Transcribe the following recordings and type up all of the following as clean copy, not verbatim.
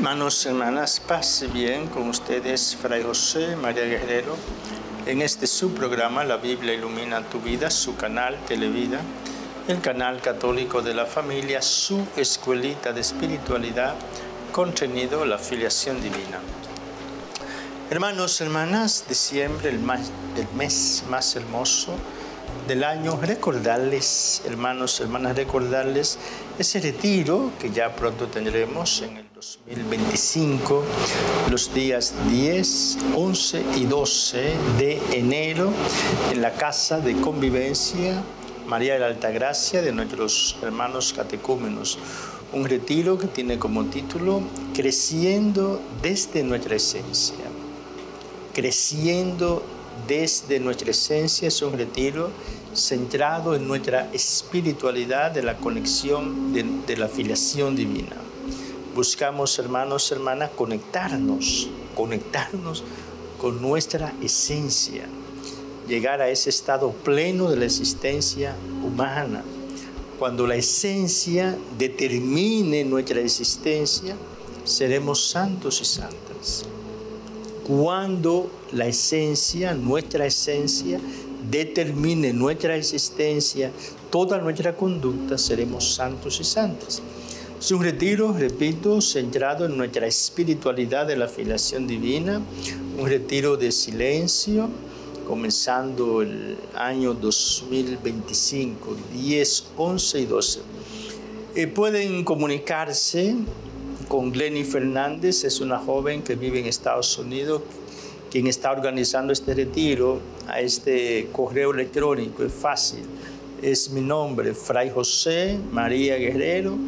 Hermanos, hermanas, paz y bien con ustedes, Fray José María Guerrero, en este su programa La Biblia Ilumina Tu Vida, su canal Televida, el canal católico de la familia, su escuelita de espiritualidad, contenido la filiación divina. Hermanos, hermanas, diciembre, el mes más hermoso del año, recordarles, hermanos, hermanas, recordarles ese retiro que ya pronto tendremos en el 2025, los días 10, 11 y 12 de enero, en la Casa de Convivencia María de la Altagracia de nuestros hermanos catecúmenos. Un retiro que tiene como título Creciendo desde nuestra esencia. Creciendo desde nuestra esencia es un retiro centrado en nuestra espiritualidad de la conexión de la filiación divina. Buscamos, hermanos, hermanas, conectarnos con nuestra esencia, llegar a ese estado pleno de la existencia humana. Cuando la esencia determine nuestra existencia, seremos santos y santas. Cuando la esencia, nuestra esencia, determine nuestra existencia, toda nuestra conducta, seremos santos y santas. Es un retiro, repito, centrado en nuestra espiritualidad de la filiación divina, un retiro de silencio, comenzando el año 2025, 10, 11 y 12. Pueden comunicarse con Glenny Fernández, es una joven que vive en Estados Unidos, quien está organizando este retiro. A este correo electrónico es fácil, es mi nombre, Fray José María Guerrero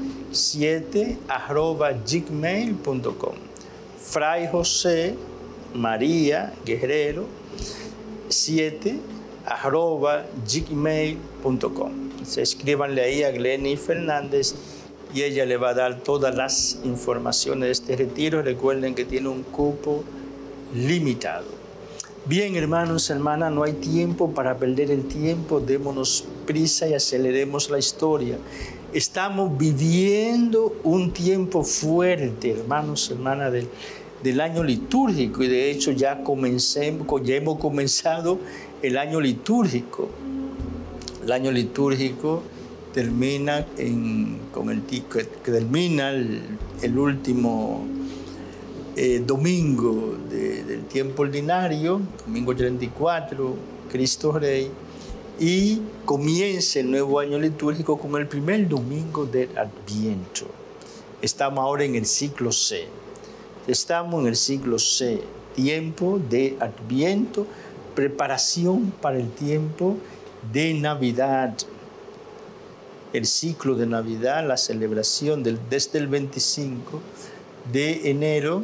7@gmail.com. Fray José María Guerrero 7@gmail.com. Escríbanle ahí a Glenny Fernández y ella le va a dar todas las informaciones de este retiro. Recuerden que tiene un cupo limitado. Bien, hermanos, hermanas, no hay tiempo para perder el tiempo. Démonos prisa y aceleremos la historia. Estamos viviendo un tiempo fuerte, hermanos, hermanas, del año litúrgico, y de hecho ya hemos comenzado el año litúrgico. El año litúrgico termina termina el último domingo del tiempo ordinario, domingo 34, Cristo Rey, y comienza el nuevo año litúrgico con el primer domingo del Adviento. Estamos ahora en el ciclo C. Estamos en el ciclo C, tiempo de Adviento, preparación para el tiempo de Navidad. El ciclo de Navidad, la celebración desde el 25 de enero,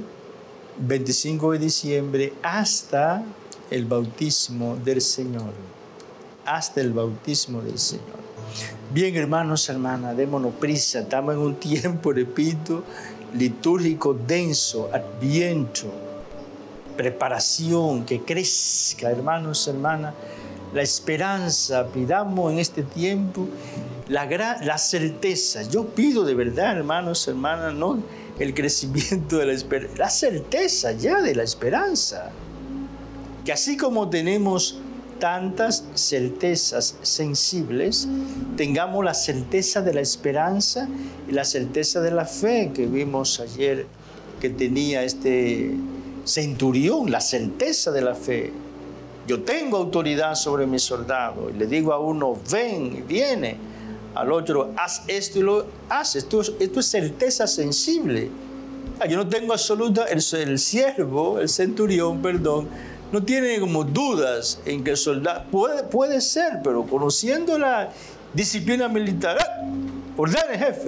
25 de diciembre, hasta el bautismo del Señor. Hasta el bautismo del Señor. Bien, hermanos, hermanas, démonos prisa. Estamos en un tiempo, repito, litúrgico denso, Adviento, preparación, que crezca, hermanos, hermanas, la esperanza. Pidamos en este tiempo la certeza. Yo pido de verdad, hermanos, hermanas, no el crecimiento de la esperanza, la certeza ya de la esperanza. Que así como tenemos tantas certezas sensibles, tengamos la certeza de la esperanza y la certeza de la fe que vimos ayer que tenía este centurión, la certeza de la fe. Yo tengo autoridad sobre mis soldados y le digo a uno, ven, y viene, al otro, haz esto y lo hace. Esto es certeza sensible. Yo no tengo absoluta, el siervo, el centurión, perdón, no tiene como dudas en que el soldado puede ser, pero conociendo la disciplina militar, ordene, jefe.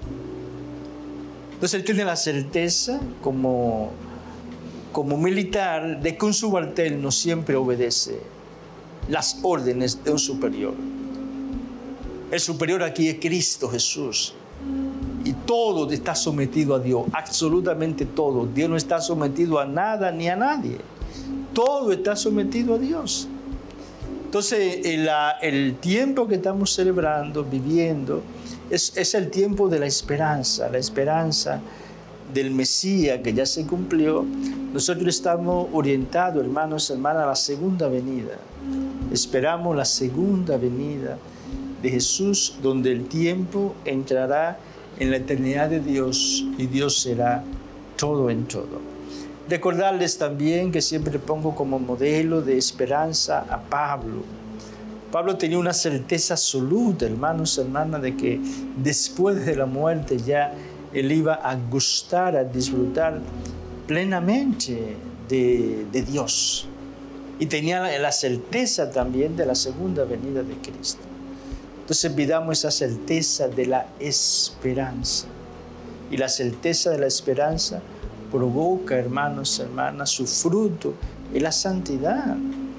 Entonces él tiene la certeza como militar de que un subalterno siempre obedece las órdenes de un superior. El superior aquí es Cristo Jesús. Y todo está sometido a Dios, absolutamente todo. Dios no está sometido a nada ni a nadie. Todo está sometido a Dios. Entonces, el tiempo que estamos celebrando, viviendo, es el tiempo de la esperanza del Mesías que ya se cumplió, nosotros estamos orientados, hermanos, hermanas, a la segunda venida. Esperamos la segunda venida de Jesús, donde el tiempo entrará en la eternidad de Dios y Dios será todo en todo. Recordarles también que siempre pongo como modelo de esperanza a Pablo. Pablo tenía una certeza absoluta, hermanos, hermanas, de que después de la muerte ya él iba a gustar, a disfrutar plenamente de Dios. Y tenía la certeza también de la segunda venida de Cristo. Entonces pidamos esa certeza de la esperanza. Y la certeza de la esperanza provoca, hermanos, hermanas, su fruto es la santidad.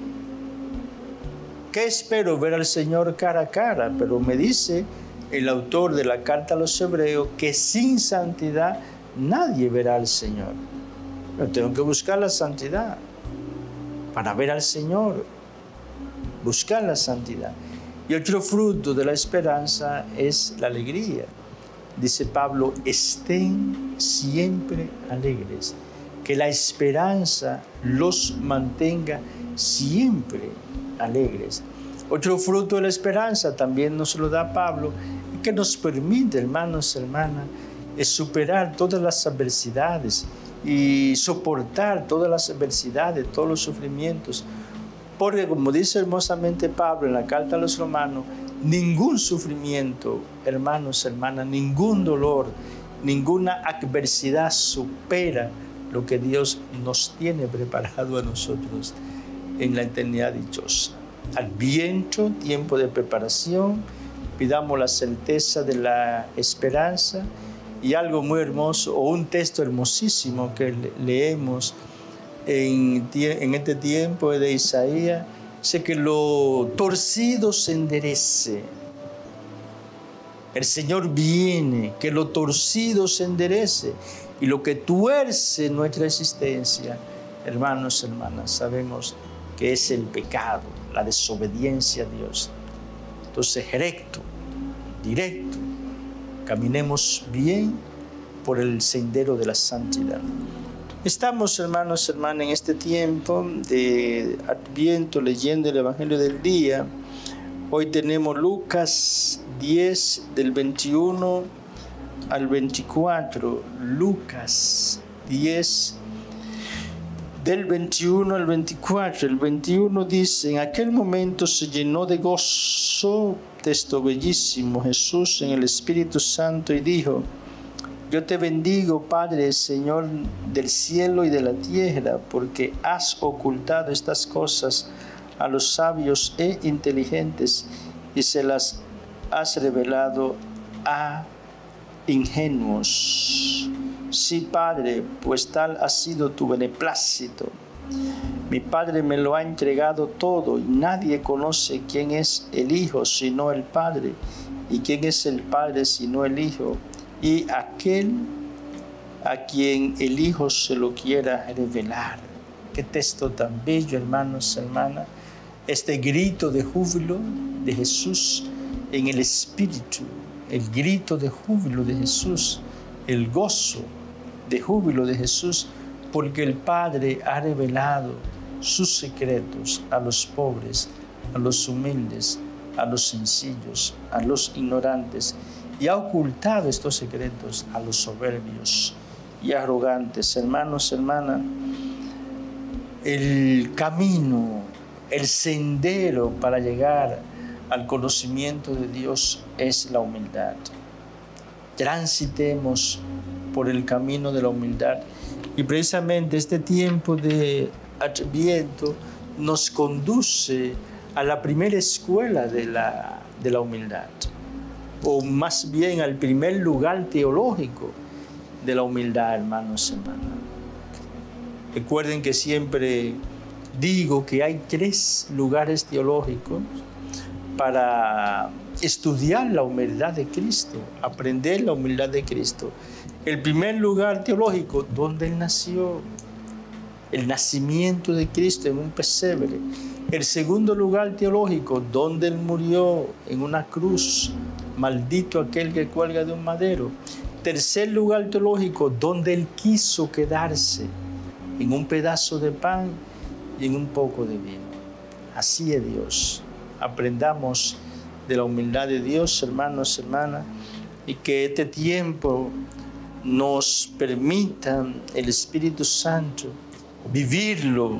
¿Qué espero? Ver al Señor cara a cara, pero me dice el autor de la carta a los Hebreos que sin santidad nadie verá al Señor. Yo tengo que buscar la santidad para ver al Señor, buscar la santidad. Y otro fruto de la esperanza es la alegría. Dice Pablo, estén siempre alegres, que la esperanza los mantenga siempre alegres. Otro fruto de la esperanza también nos lo da Pablo, y que nos permite, hermanos, hermanas, es superar todas las adversidades y soportar todas las adversidades, todos los sufrimientos. Porque como dice hermosamente Pablo en la carta a los Romanos, ningún sufrimiento, hermanos, hermanas, ningún dolor, ninguna adversidad supera lo que Dios nos tiene preparado a nosotros en la eternidad dichosa. Adviento, tiempo de preparación, pidamos la certeza de la esperanza y algo muy hermoso, o un texto hermosísimo que leemos en este tiempo de Isaías, dice que lo torcido se enderece. El Señor viene, que lo torcido se enderece, y lo que tuerce nuestra existencia, hermanos, hermanas, sabemos que es el pecado, la desobediencia a Dios. Entonces, recto, directo, caminemos bien por el sendero de la santidad. Estamos, hermanos, hermanas, en este tiempo de Adviento leyendo el Evangelio del día. Hoy tenemos Lucas 10 del 21 al 24. Lucas 10 del 21 al 24. El 21 dice, en aquel momento se llenó de gozo, texto bellísimo, Jesús en el Espíritu Santo y dijo, yo te bendigo, Padre, Señor del cielo y de la tierra, porque has ocultado estas cosas a los sabios e inteligentes y se las has revelado a ingenuos. Sí, Padre, pues tal ha sido tu beneplácito. Mi Padre me lo ha entregado todo y nadie conoce quién es el Hijo sino el Padre y quién es el Padre sino el Hijo y aquel a quien el Hijo se lo quiera revelar. Qué texto tan bello, hermanos, hermanas. Este grito de júbilo de Jesús en el Espíritu, el grito de júbilo de Jesús, el gozo de júbilo de Jesús, porque el Padre ha revelado sus secretos a los pobres, a los humildes, a los sencillos, a los ignorantes, y ha ocultado estos secretos a los soberbios y arrogantes. Hermanos, hermanas, el camino, el sendero para llegar al conocimiento de Dios es la humildad. Transitemos por el camino de la humildad. Y precisamente este tiempo de Adviento nos conduce a la primera escuela de la humildad, o más bien al primer lugar teológico de la humildad, hermanos y hermanas. Recuerden que siempre digo que hay 3 lugares teológicos para estudiar la humildad de Cristo, aprender la humildad de Cristo. El primer lugar teológico, donde Él nació, el nacimiento de Cristo en un pesebre. El segundo lugar teológico, donde Él murió en una cruz, maldito aquel que cuelga de un madero. Tercer lugar teológico, donde Él quiso quedarse, en un pedazo de pan y en un poco de vino. Así es Dios. Aprendamos de la humildad de Dios, hermanos, hermanas, y que este tiempo nos permita el Espíritu Santo vivirlo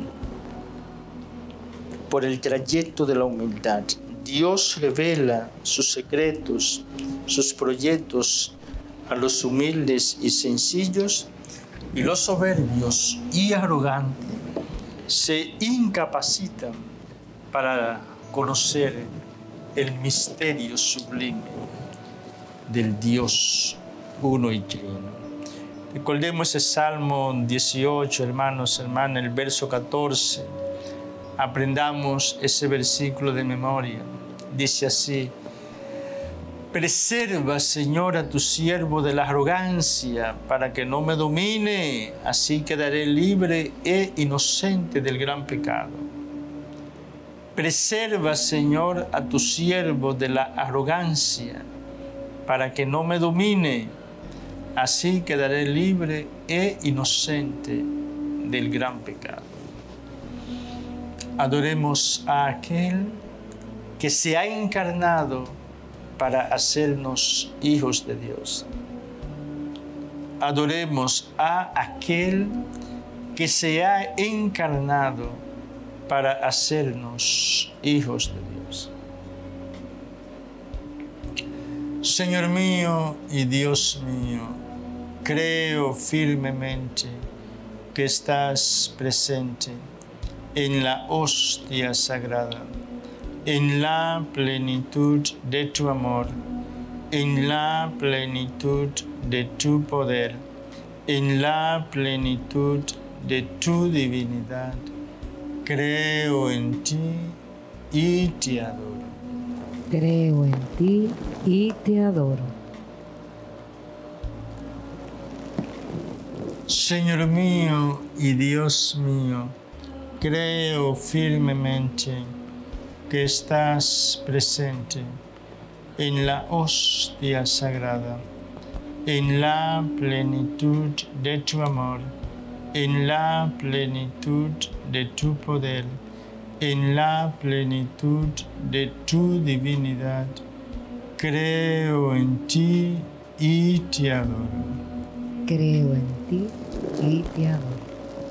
por el trayecto de la humildad. Dios revela sus secretos, sus proyectos a los humildes y sencillos, y los soberbios y arrogantes se incapacitan para conocer el misterio sublime del Dios uno y trino. Recordemos ese Salmo 18, hermanos, hermanas, el verso 14. Aprendamos ese versículo de memoria. Dice así: preserva, Señor, a tu siervo de la arrogancia, para que no me domine, así quedaré libre e inocente del gran pecado. Preserva, Señor, a tu siervo de la arrogancia, para que no me domine, así quedaré libre e inocente del gran pecado. Adoremos a aquel que se ha encarnado para hacernos hijos de Dios. Adoremos a aquel que se ha encarnado para hacernos hijos de Dios. Señor mío y Dios mío, creo firmemente que estás presente en la hostia sagrada, en la plenitud de tu amor, en la plenitud de tu poder, en la plenitud de tu divinidad. Creo en ti y te adoro. Creo en ti y te adoro. Señor mío y Dios mío, creo firmemente que estás presente en la hostia sagrada, en la plenitud de tu amor, en la plenitud de tu poder, en la plenitud de tu divinidad. Creo en ti y te adoro. Creo en ti y te adoro.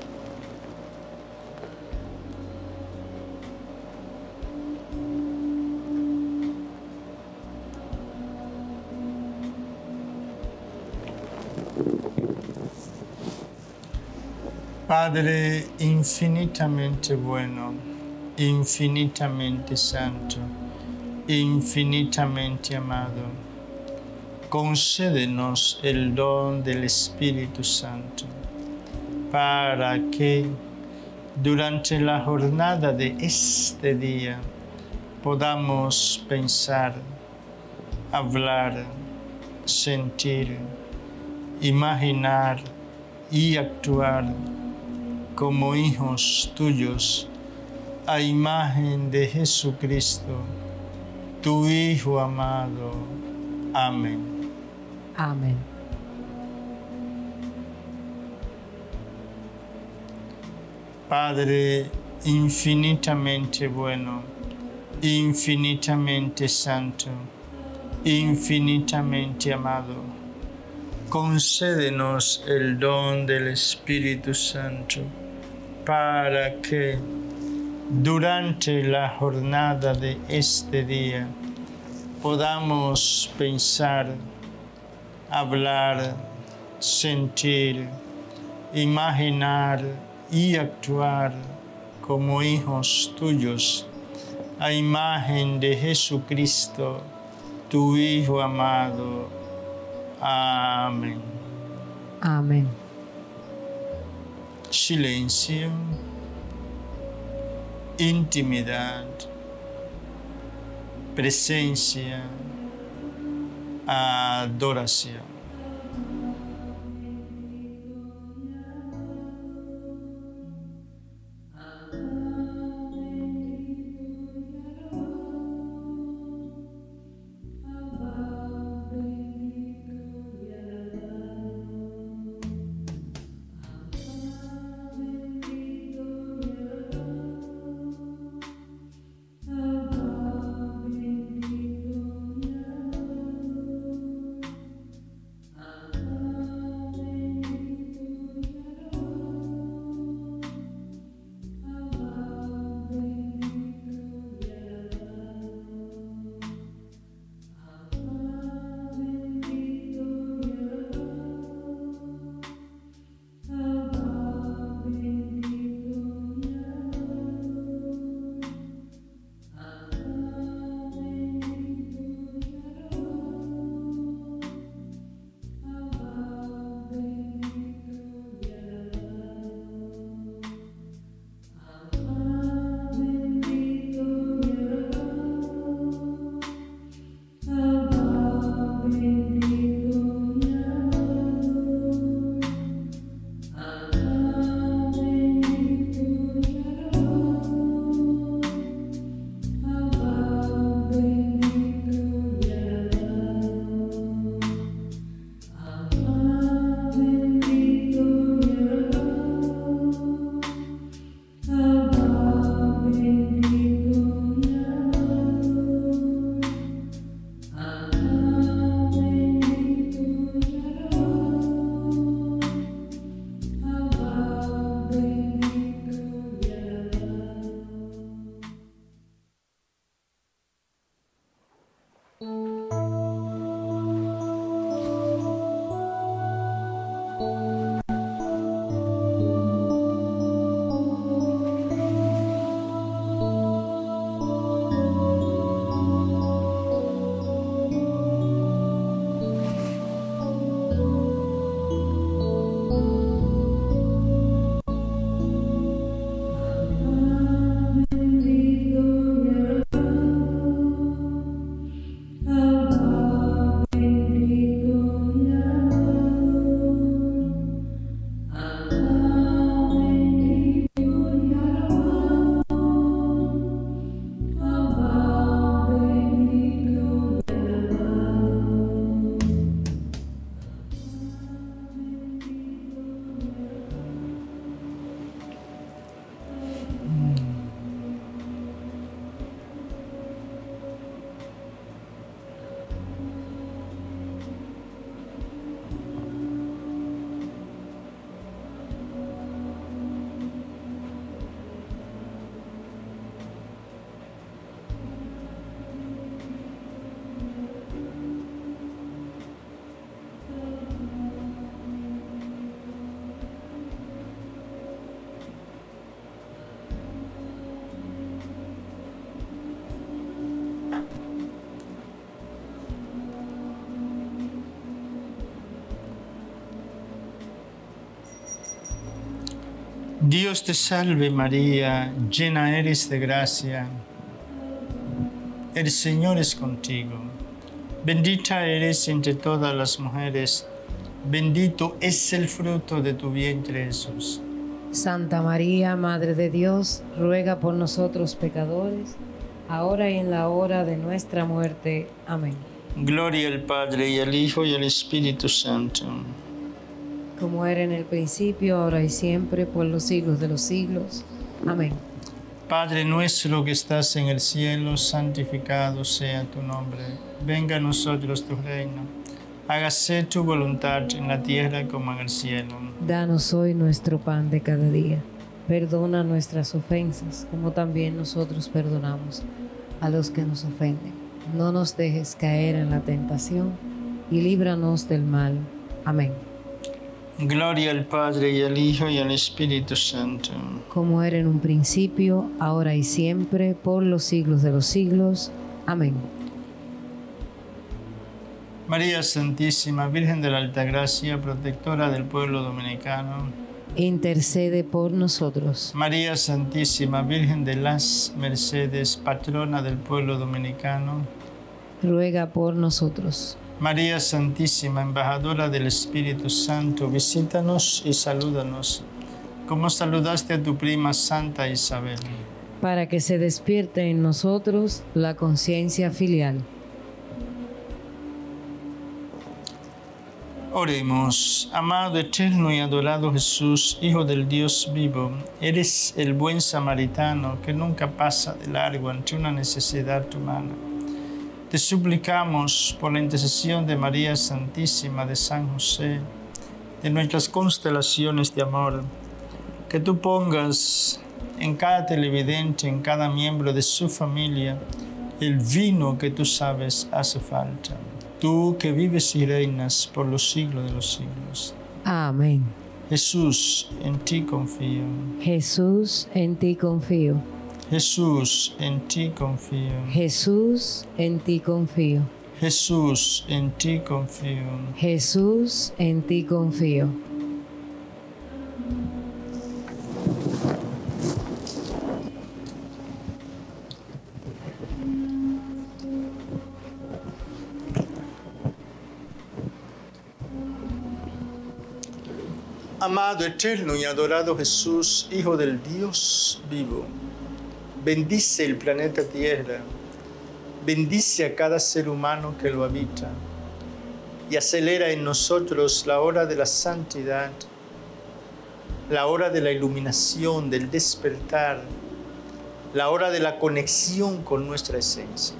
Padre infinitamente bueno, infinitamente santo, infinitamente amado, concédenos el don del Espíritu Santo, para que durante la jornada de este día podamos pensar, hablar, sentir, imaginar y actuar como hijos tuyos, a imagen de Jesucristo, tu Hijo amado. Amén. Amén. Padre infinitamente bueno, infinitamente santo, infinitamente amado, concédenos el don del Espíritu Santo, para que durante la jornada de este día podamos pensar, hablar, sentir, imaginar y actuar como hijos tuyos, a imagen de Jesucristo, tu Hijo amado. Amén. Amén. Silencio, intimidad, presencia, adoración. Dios te salve María, llena eres de gracia. El Señor es contigo. Bendita eres entre todas las mujeres. Bendito es el fruto de tu vientre, Jesús. Santa María, Madre de Dios, ruega por nosotros pecadores, ahora y en la hora de nuestra muerte. Amén. Gloria al Padre, y al Hijo, y al Espíritu Santo. Como era en el principio, ahora y siempre, por los siglos de los siglos. Amén. Padre nuestro que estás en el cielo, santificado sea tu nombre. Venga a nosotros tu reino. Hágase tu voluntad en la tierra como en el cielo. Danos hoy nuestro pan de cada día. Perdona nuestras ofensas, como también nosotros perdonamos a los que nos ofenden. No nos dejes caer en la tentación y líbranos del mal. Amén. Gloria al Padre, y al Hijo, y al Espíritu Santo. Como era en un principio, ahora y siempre, por los siglos de los siglos. Amén. María Santísima, Virgen de la Altagracia, protectora del pueblo dominicano. Intercede por nosotros. María Santísima, Virgen de las Mercedes, patrona del pueblo dominicano. Ruega por nosotros. María Santísima, embajadora del Espíritu Santo, visítanos y salúdanos, como saludaste a tu prima Santa Isabel. Para que se despierte en nosotros la conciencia filial. Oremos. Amado, eterno y adorado Jesús, Hijo del Dios vivo, eres el buen samaritano que nunca pasa de largo ante una necesidad humana. Te suplicamos por la intercesión de María Santísima, de San José, de nuestras constelaciones de amor, que tú pongas en cada televidente, en cada miembro de su familia, el vino que tú sabes hace falta. Tú que vives y reinas por los siglos de los siglos. Amén. Jesús, en ti confío. Jesús, en ti confío. Jesús, en ti confío. Jesús, en ti confío. Jesús, en ti confío. Jesús, en ti confío. Amado, eterno y adorado Jesús, Hijo del Dios vivo, bendice el planeta Tierra, bendice a cada ser humano que lo habita y acelera en nosotros la hora de la santidad, la hora de la iluminación, del despertar, la hora de la conexión con nuestra esencia.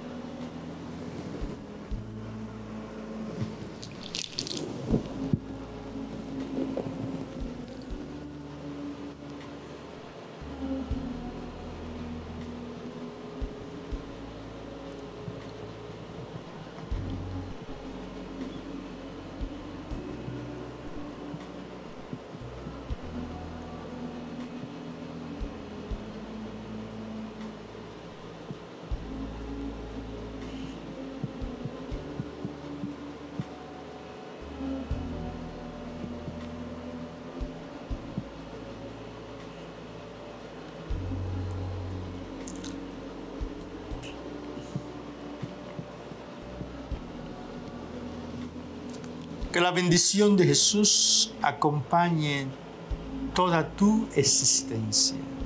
Que la bendición de Jesús acompañe toda tu existencia.